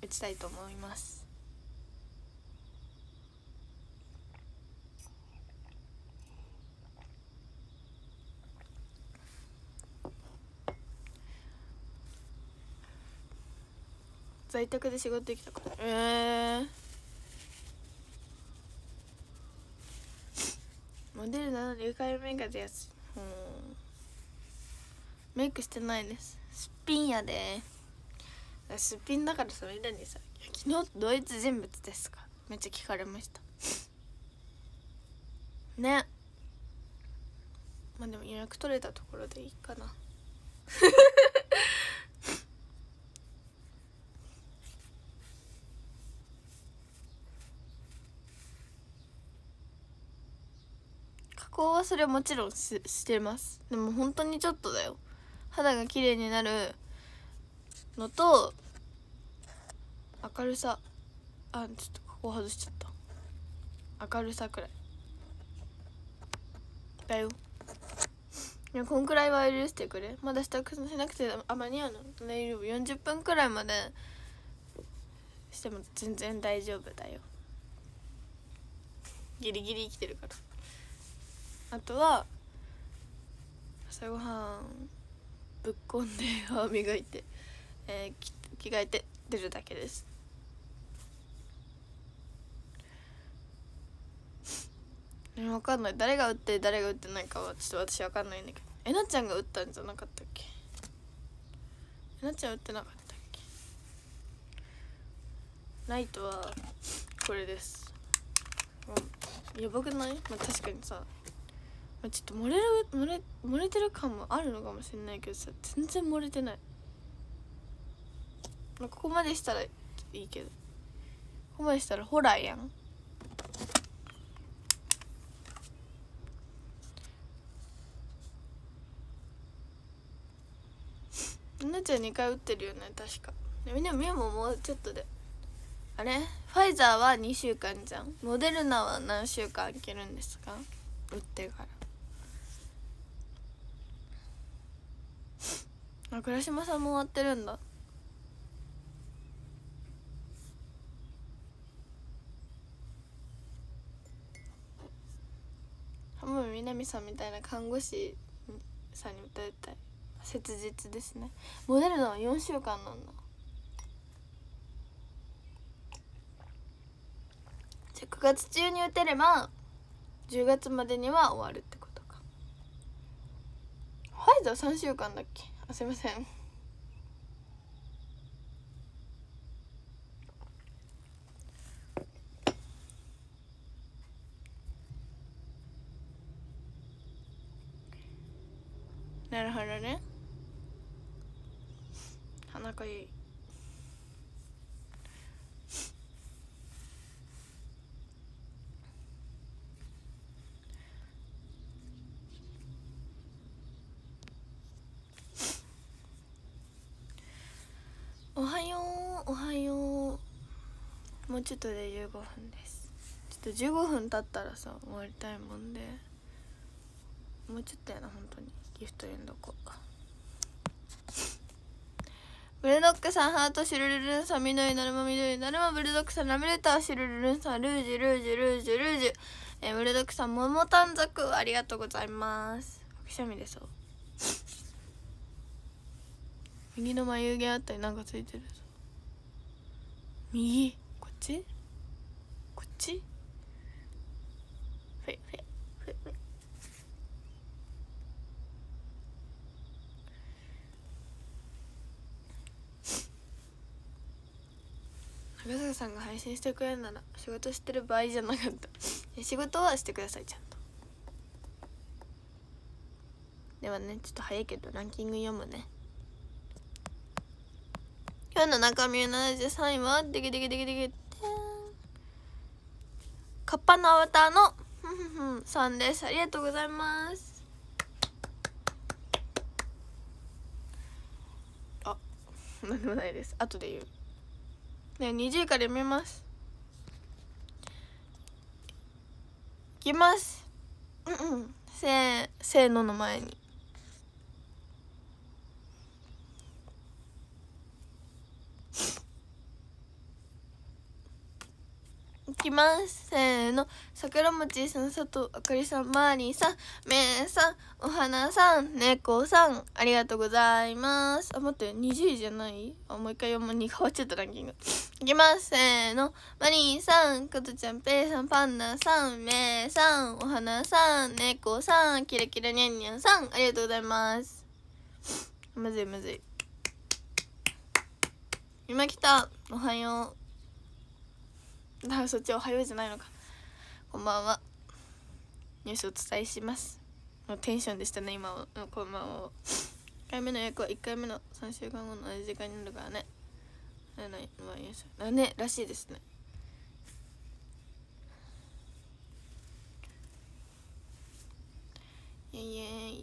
打ちたいと思います。在宅で仕事できたからモデルなのに2回目が出やすい。メイクしてないです。すっぴんやで。すっぴんだからさ、みんなにさ「昨日同一人物ですか?」めっちゃ聞かれましたね。まあでも予約取れたところでいいかな加工はそれはもちろんしてます。でも本当にちょっとだよ。肌が綺麗になるのと明るさ、ちょっと加工外しちゃった。明るさくらいだよ。いやこんくらいは許してくれ。まだ支度しなくて間に合うの。大丈夫。40分くらいまでしても全然大丈夫だよ。ギリギリ生きてるから。あとは朝ごはんぶっこんで歯磨いて、着替えて出るだけです。分かんない。誰が打って誰が打ってないかはちょっと私分かんないんだけど、えなちゃんが打ったんじゃなかったっけ。えなちゃん打ってなかったっけ。ライトはこれです。やばくない？確かにさ、ちょっと漏れてる感もあるのかもしれないけどさ、全然漏れてない。ここまでしたらいいけど、ここまでしたらホラーやん。なっちゃん2回打ってるよね確か。みんなももうちょっとで。あれファイザーは2週間じゃん。モデルナは何週間いけるんですか、打ってから。倉島さんも終わってるんだ。浜辺美波さんみたいな看護師さんに歌いたい。切実ですね。モデルナは4週間なんだ。じゃあ9月中に打てれば10月までには終わるってことか。ファイザー3週間だっけ。すいません。なるほどね。鼻かゆい。おはようおはよう。もうちょっとで15分です。ちょっと15分経ったらさ終わりたいもんで、もうちょっとやな。本当にギフト読んどこう。ブルドックさんハート、シュルルルンさん緑、だるま緑、だるまブルドックさんラブレター、シュルルルンさんルージュルージュルージュルージュ、ブルドックさん桃短冊ありがとうございます。くしゃみでそう。右の眉毛あたりなんかついてるぞ。右こっちこっちフェフェフェフェ。長坂さんが配信してくれるなら仕事してる場合じゃなかった。仕事はしてくださいちゃんと。ではね、ちょっと早いけどランキング読むね。今日の中身73位はデキデキデキデキカッパのアバターのさんです。ありがとうございます。なんでもないです。後で言うね。20位から読みます。いきます。せーのの前にきます。せーの。桜餅さん、佐藤あかりさん、マーリーさん、めいさん、お花さん、猫さん、ありがとうございます。あ、待って、20位じゃない？あ、もう一回読むに変わっちゃったランキング。いきます。せーの。マリーさん、かとちゃん、ぺいさん、パンダさん、めいさん、お花さん、猫さん、キラキラニャンニャンさん、ありがとうございます。むずいむずい。今来た。おはよう。だからそっちおはようじゃないのか。こんばんは。ニュースをお伝えします。テンションでしたね今は。こんばんは。1回目の予約は1回目の3週間後の同じ時間になるからね。ねらしいですね。イエイエイ。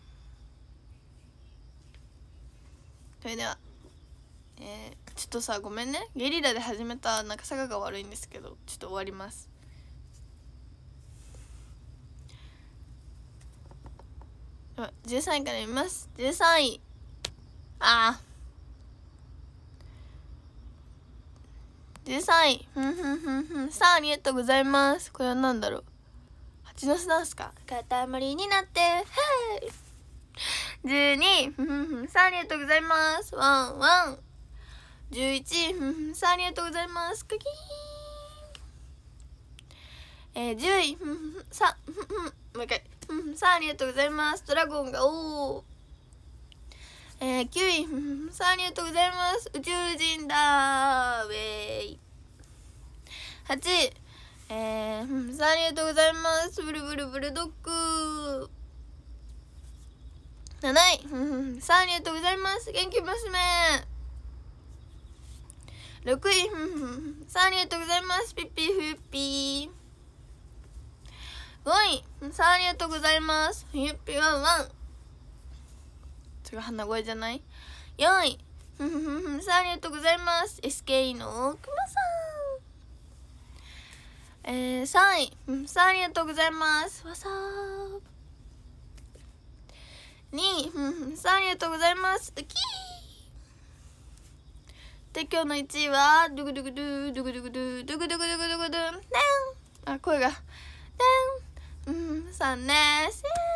それではちょっとさ、ごめんね、ゲリラで始めたなんか坂が悪いんですけど、ちょっと終わります。13位から見ます。13位、13位、さあ、ありがとうございます。これは何だろう。蜂の巣なんすか。塊になってへい。12、さあ、ありがとうございます。ワンワン。11、さあ、ありがとうございます。クキーン。10位、さあ、もう一回。さあ、ありがとうございます。ドラゴンが9位、さあ、ありがとうございます。宇宙人だーウェイ。8位、さあ、ありがとうございます。ブルブルブルドッグ。7位、さあ、ありがとうございます。元気娘。6位、さあ、ありがとうございます。ピッピーフッピー。5位、さあ、ありがとうございます。フッピーワンワン。それが鼻声じゃない。4位、さあ、ありがとうございます。SK のくまさん。3位、さあ、ありがとうございます。わさー。2位、さあ、ありがとうございます。ウキー。で、今日の1位はドゥグドゥグドゥドゥグドゥグドゥドゥグドゥグドゥグドゥグドゥン。あ、声がさんねー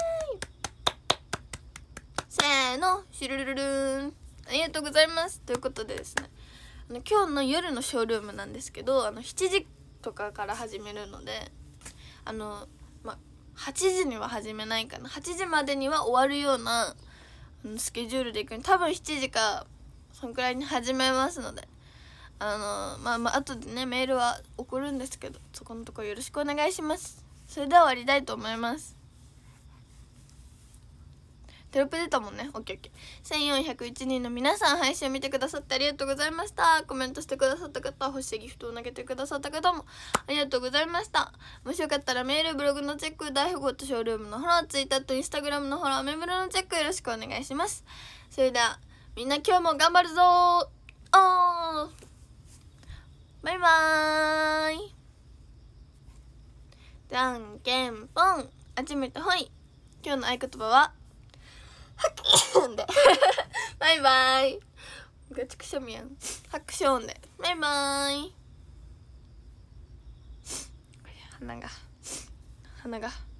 せーのシュルルルルーン。ありがとうございます。ということでですね、今日の夜のショールームなんですけど、7時とかから始めるので、8時には始めないかな。8時までには終わるようなスケジュールでいくに、多分7時かそんくらいに始めますので、後でねメールは送るんですけど、そこのところよろしくお願いします。それでは終わりたいと思います。テロップ出たもんね。オッケーオッケー。1401人の皆さん、配信を見てくださってありがとうございました。コメントしてくださった方、星ギフトを投げてくださった方もありがとうございました。もしよかったらメール、ブログのチェック、大富豪とショールームのフォロー、ツイッターとインスタグラムのフォロー、メブロのチェックよろしくお願いします。それではみんな今日も頑張るぞー。バイバーイ。じゃんけんぽん、あっち向いてほい。今日の合言葉は拍手でバイバイ。ガチクショミやん。拍手音でバイバイ。鼻が